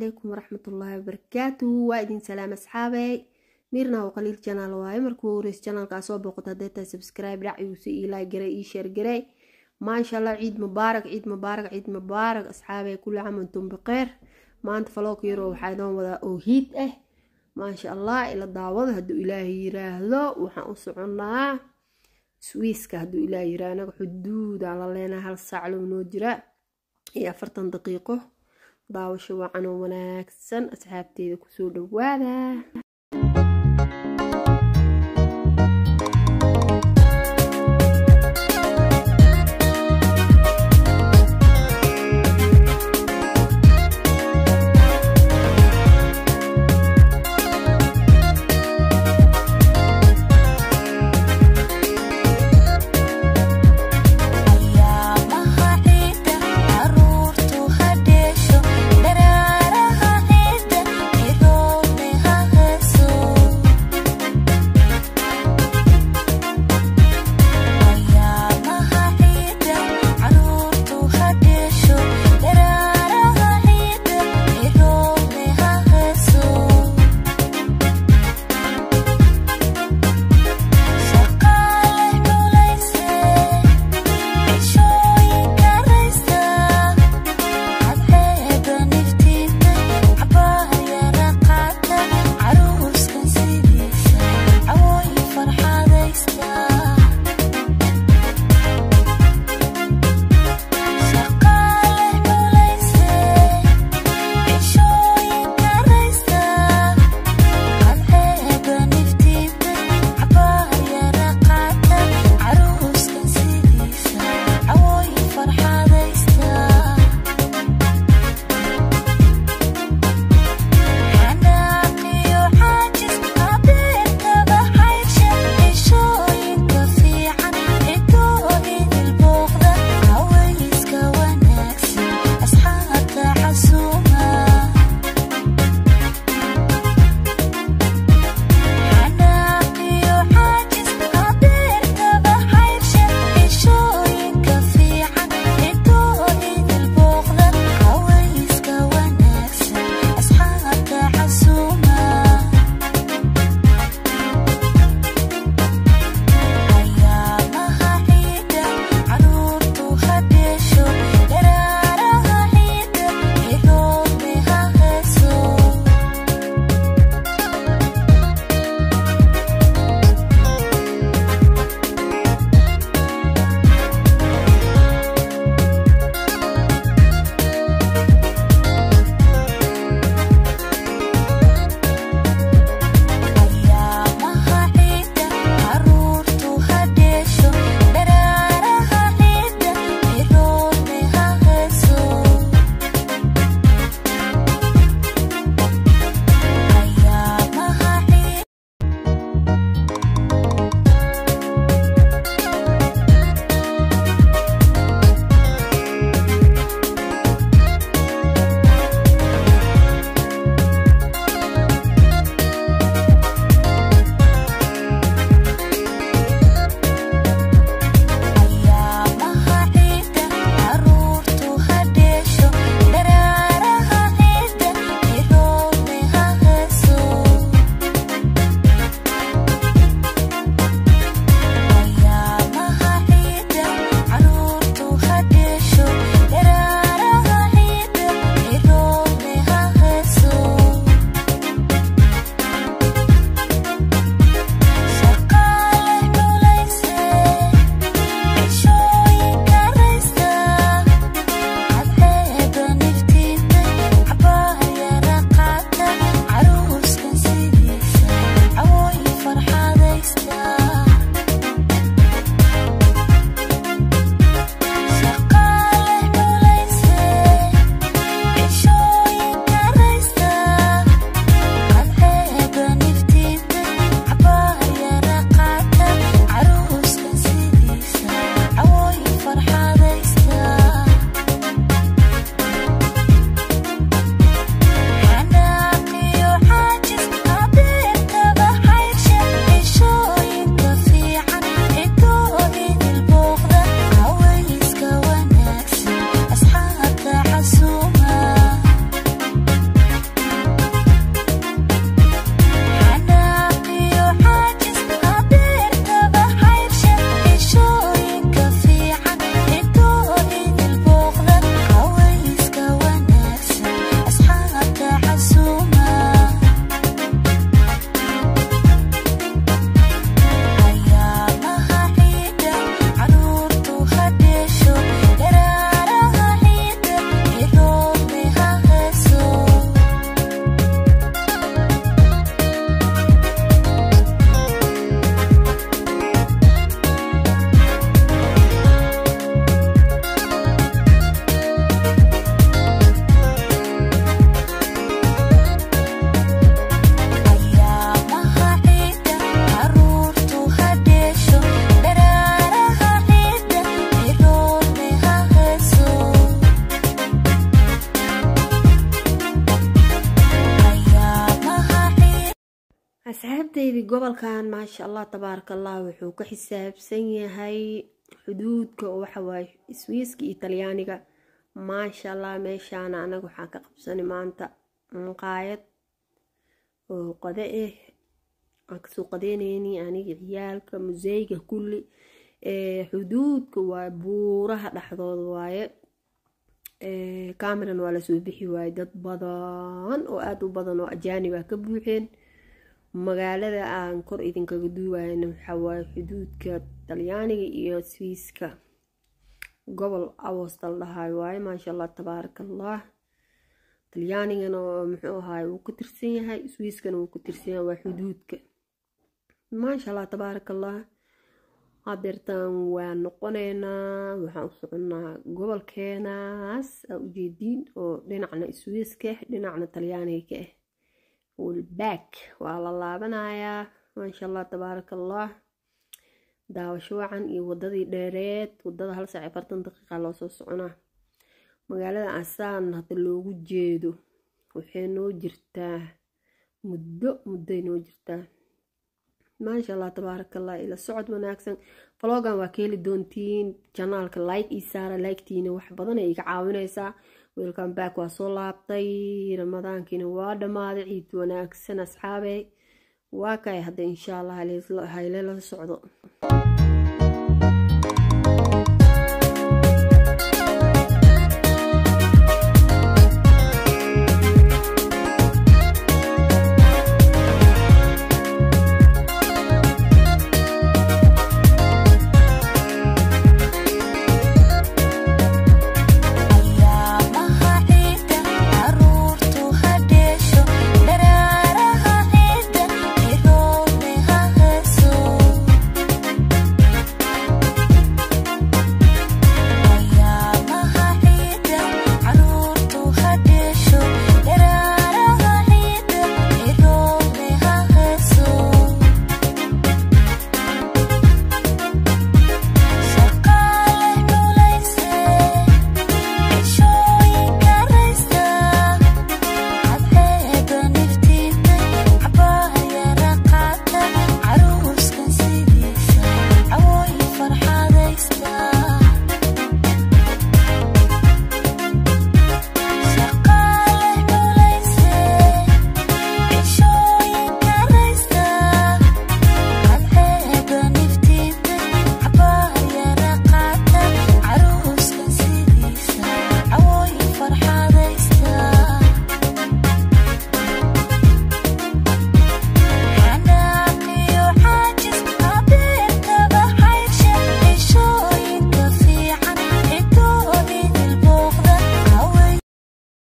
عليكم ورحمة الله وبركاته. وإدين سلام أصحابي ميرنا وقليل جنال واي مركو وريس جنال كاسو بوقت هديتا سبسكرايب رعي وسي لايك جري شير جري. ما شاء الله عيد مبارك عيد مبارك عيد مبارك أصحابي، كل عام وانتم بخير. ما أنت فلوك يرو وحيدون وذا أوهيد ما شاء الله إلى الدعوة هدو إلهي يراهدو وحنصعنا سويسكا هدو إلهي يراهنا حدود على لنا هالساعة لو نوجرا هي 40 دقيقة داوشة وعنو وناكسن أصحابتي كسور دوادا. So asxaabtaydi gobolkan maasha allah tabaaraka allah wuxuu ka xisaabsan yahay xuduudka oo waxa waaye Swiiska iyo Talyaaniga. maasha allah meeshaan anaga waxaan ka qabsanay maanta maqaayad oo qada aan kasoo qadeynayni aniga ciyaalka museyga kulli. xuduudka waa buuraha dhexdooda waaye. kameran waa lasoo bixi waaye, dad badan oo aad u badan oo ajaanib ah ka buuxeen. magaalada aan kor idinkaga duuwayna waxaa waaye xuduudka Talyaaniga iyo Swiiska, gobol Awosta la dhahayo waaye. maasha allah tabaaraka allah. Talyaanigana muxuu ahaay wuu ka tirsan yahay, Swiiskana wuu ka tirsan yahay, waa xuduudka. maasha allah tabaaraka allah. hadeertaan waa noqoneynaa, waxaan u soconaa gobolkeenaas aa ujeediin oo dhinacna Swiiska dhinacna Talyaaniga ka ah. والباك وعلى الله بنايا ما شاء الله تبارك الله. daawasho wacan iyo wadadii dheereed, wadada hal saac 40 daqiiqo loo soo soconaa. magaalada asaan hadda loogu jeedo waxay noo jirtaa muddo noo jirtaa. ما شاء الله تبارك الله. إلى socod wanaagsan. vlogan waa ka heli doontiin channelka, like ii saara, like-tiina wax badan ay iga caawinaysaa. welcome back waa soo laabtay, ramadaankiina waa dhamaaday, ciid wanaagsan asxaabey. waa kay hadda insha allah hayla socdo.